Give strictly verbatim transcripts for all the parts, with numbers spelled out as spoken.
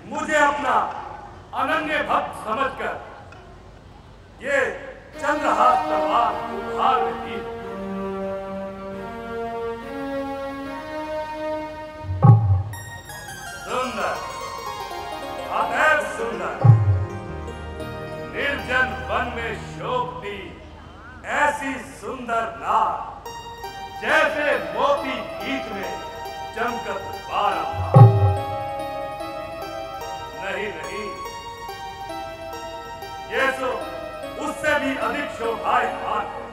मुझे अपना अनन्य भक्त समझकर ये चंद्रहास तलवार उधार में दी। सुंदर, अतैव सुंदर, निर्जन वन में शोभती ऐसी सुंदर नार जैसे मोती बीच में चमकत बारह। नहीं नहीं, ये तो उससे भी अधिक शोभायमान है।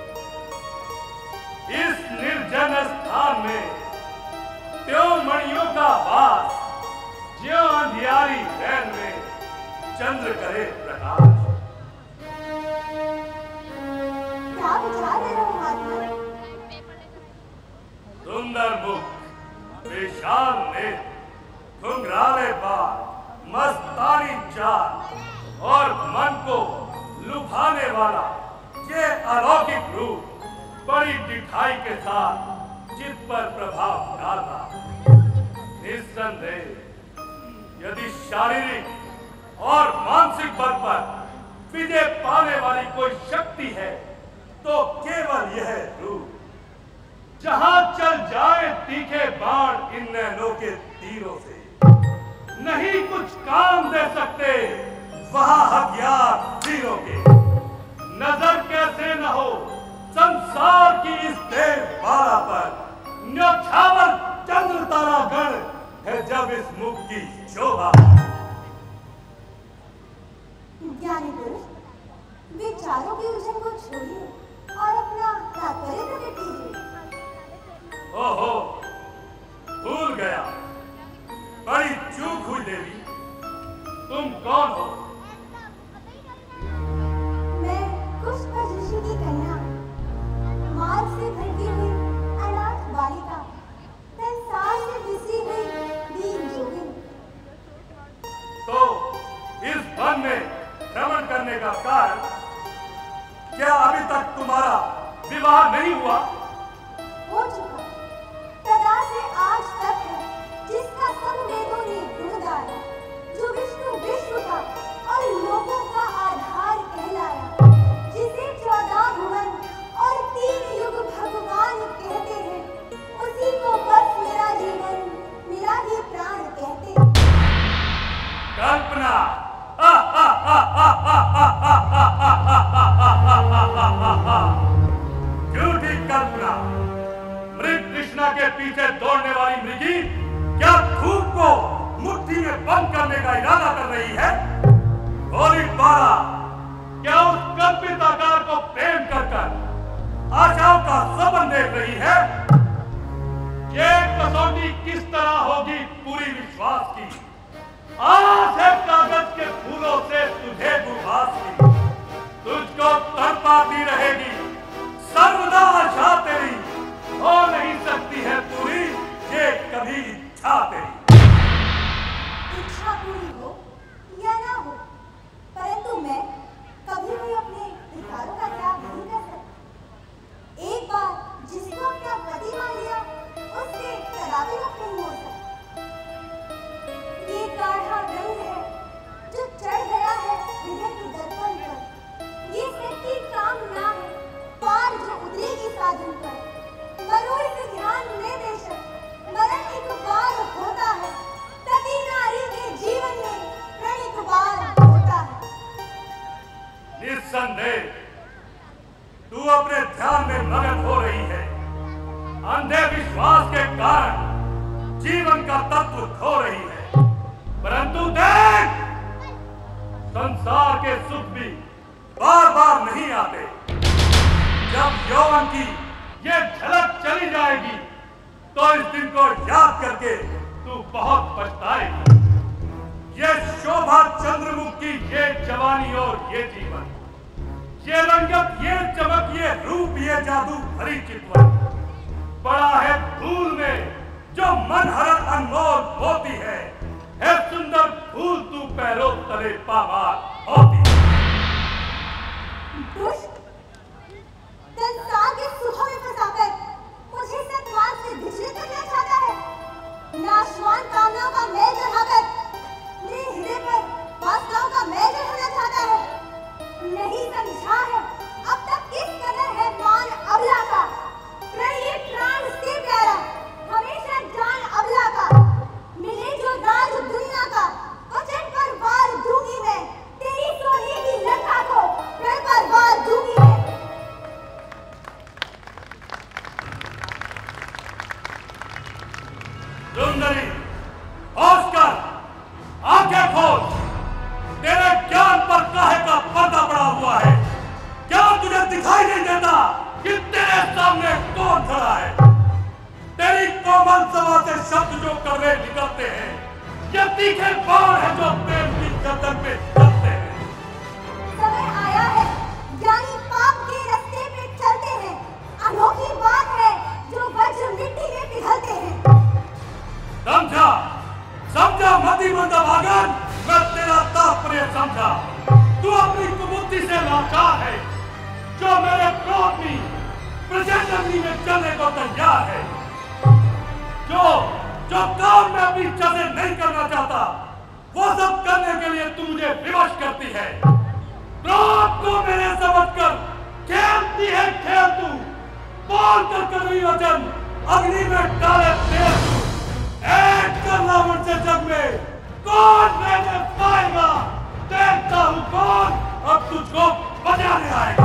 इस निर्जन स्थान में त्यों मणियों का वास ज्यों अंधियारी रैन में चंद्र करे प्रकाश। क्या विचार है महात्मा? सुंदर मुख, विशाल नेत्र, घुंघराले बाल, मस्तानी चाल और मन को लुभाने वाला ये अलौकिक रूप बड़ी दिखाई के साथ चित्त पर प्रभाव डालता। निस्संदेह यदि शारीरिक और मानसिक बल पर विजय पाने वाली कोई शक्ति है तो केवल यह रूप। जहां चल जाए तीखे बाण इन नैनों के तीरों से, नहीं कुछ काम दे सकते वहां हथियार तीरों के। नजर कैसे न हो संसार की इस देव बाला पर, न्योछावर चंद्र तारा गण है जब इस मुख की शोभा। ज्ञानी पुरुष, विचारों की उलझन को छोड़िए और अपना तात्पर्य प्रकट कीजिए। ओहो, भूल गया, बड़ी चूक हुई देवी। तुम कौन हो? मैं कुष्ठ ऋषि की कन्या, मार्ग से भटकी हुई अनाथ बालिका, संसार से बिसरी हुई दीन जोगिन। तो इस वन में भ्रमण करने का कारण क्या अभी तक तुम्हारा विवाह नहीं हुआ? हो चुका, सदा से आज तक है, जिसका सब वेदों ने गुण गाया, जो विष्णु विश्व का और लोगों का आधार कहलाया, जिसे चौदह भुवन और तीन युग भगवान कहते हैं, उसी को बस मेरा जीवन, मेरा ही प्राण कहते हैं। कल्पना, झूठी कल्पना, मृग कृष्णा के पीछे दौड़ने वाली मृगी क्या धूप को मुट्ठी में बंद करने का इरादा कर रही है? गोली बारा, क्या उस कल्पित आकार को प्रेम कर कर आशाओं का सपन देख रही है? ये कसौटी किस तरह होगी पूरी विश्वास की? आस है कागज के फूलों से तुझे गुबास की, तुझको तड़पाती रहेगी सर्वदा आशा तेरी, हो नहीं सकती है पूरी ये कभी इच्छा तेरी। इच्छा पूरी हो या ना हो, परंतु मैं कभी भी अपने विचारों का त्याग नहीं कर सकती। एक बार जिसको अपना पति मान लिया, उससे कदापि मुक्त नहीं हो सकता। ये गाढ़ा रंग है जो चढ़ गया है हृदय के दर्पण पर, ये सच्ची कामना है पार जो उतरेगी साधन पर। मरो इसे ध्यान में बेशक, मरण एक बार होता है, सती नारी के जीवन में प्रण एक बार होता है। निस्संदेह तू अपने ध्यान में मगन हो रही है, अंधे विश्वास के कारण जीवन का तत्व खो रही है। परंतु देख, संसार के सुख भी बार बार नहीं आते। जब यौवन की ये झलक चली जाएगी तो इस दिन को याद करके तू बहुत पछताएगी। ये शोभा चंद्रमुख की ये जवानी और ये जीवन, ये रंगत, ये चमक, ये रूप, ये जादू भरी चितवन पड़ा है धूल में जो मन हरण अनमोल होती है। है सुंदर फूल तू पैरों तले पामार होती। दुष्ट, संसार के सुखों में फंसाकर मुझे सत्मार्ग से विचलित करना चाहता है। नाशवान कामनाओं का मेल चढ़ाकर बाण है जो प्रेम की गर्दन पे चलते हैं। समय आया है, ज्ञानी पाप के रास्ते पे चलते हैं। अनोखी बात है जो वज्र मिट्टी में पिघलते हैं। समझा समझा मती मंदभागन, मैं तेरा तात्पर्य समझा। तू अपनी कुबुद्धि से लाचार है, जो मेरे क्रोध में प्रचंड अग्नि में चलने को तैयार है। जो जो काम मैं अपनी इच्छा से नहीं करना चाहता, वो सब करने के लिए तू मुझे विवश करती है। क्रोध को मेरे समझकर खेलती है खेल तू, बोल कर कड़वी वचन अग्नि में डाले तेल तू। एक कर रावण से जग में कौन रहने पाएगा, देखता हूँ कौन अब तुझको बचाने आएगा।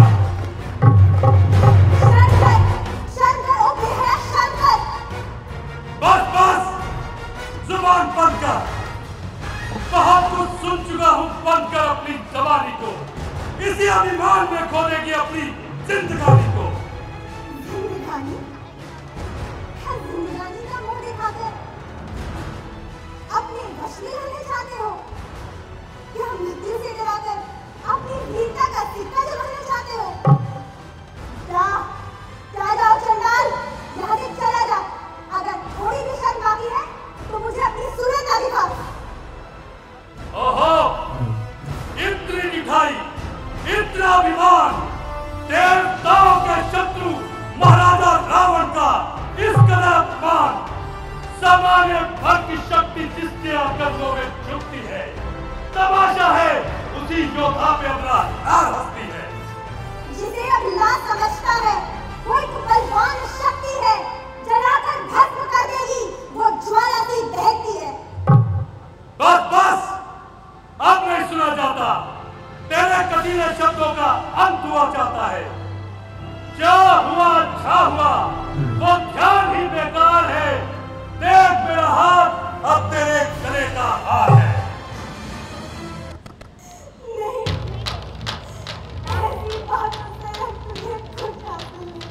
शंकर, शंकर उठे हैं शंकर। बस बस जुबान बंद कर, बहुत कुछ सुन चुका हूँ। बंद कर अपनी जवानी को, इसी अभिमान में खो देगी अपनी जिंदगानी को। जिंदगानी? क्या जिंदगानी का मुंह दिखाकर अपने वश में रहने चाहते हो? क्या मृत्यु से डराकर अपनी वीरता का सिक्का जमाना चाहते हो? जा, जा जाओ चंडाल, यहाँ से चला जा। अगर थोड़ी भी शर्म बाकी है तो मुझे अपनी सूरत ना दिखा। ओहो, इतनी निठाई, इतना अभिमान, देवताओं के शत्रु महाराजा रावण का इस कदर अपमान। सामान्य भर की शक्ति जिसके अंगों में झुकती है, तमाशा है उसी योद्धा पे अपना हार हंसती है। जिसे अब ना समझता है वो एक बलवान शक्ति है, जलाकर भस्म कर देगी वो ज्वाला सी दहकती है। बस बस, अब नहीं सुना जाता, तेरे कटीले शब्दों का अंत हुआ चाहता है। क्या हुआ अच्छा हुआ, वो ध्यान ही बेकार है। देख मेरा हाथ अब तेरे गले का हार है। नहीं, ऐसी बातों से तुझे कुछ हासिल नहीं।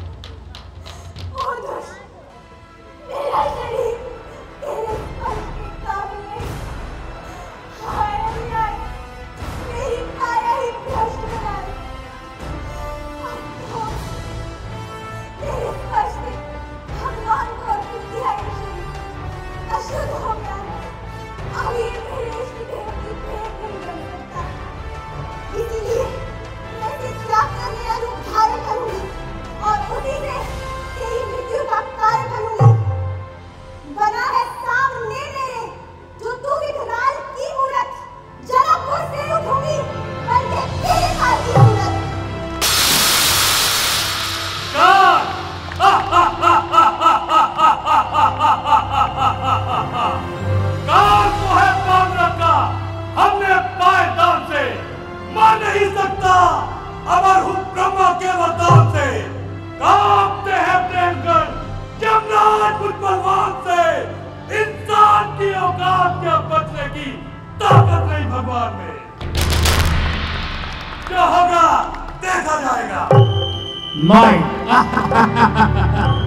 ओ दुष्ट, मेरा शरीर तेरे स्पर्श के काबिल नहीं। हाय अन्याय, मेरी काया ही भ्रष्ट बना दी। अब तो तेरे स्पर्श से भगवान को अर्पित किया है शरीर अशुद्ध हो गया है। अब ये मेरे इष्ट देव की भेंट नहीं बन सकता। इसीलिए मैं इसे त्याग कर नया रूप धारण करूंगी और उसी से तेरी मृत्यु का कारण बनूंगी। बना है सामने मेरे जो तू विकराल की मूरत, जनकपुर से उठूंगी बनके तेरे काल की मूरत। काल को है बांध रखा हमने पायदान से, मर नहीं सकता, अमर हूँ ब्रह्मा के वरदान से। कांपते हैं प्रेमगण जमराज मुझ बलवान से, इंसान की औकात के बचने की ताकत नहीं भगवान में। क्या होगा देखा जाएगा। माइंड